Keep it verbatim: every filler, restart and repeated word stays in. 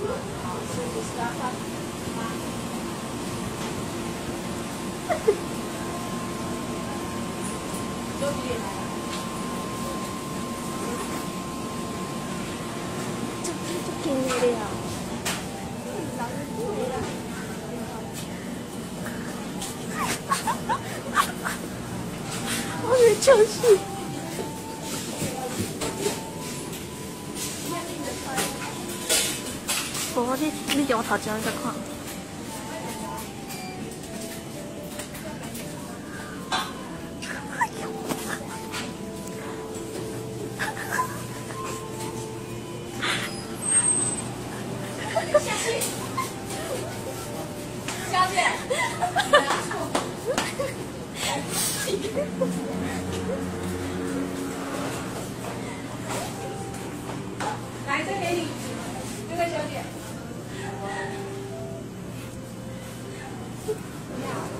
这这挺无聊。我的教室。无你你从头前再看。 小姐，来，这给你，这个小姐。你好。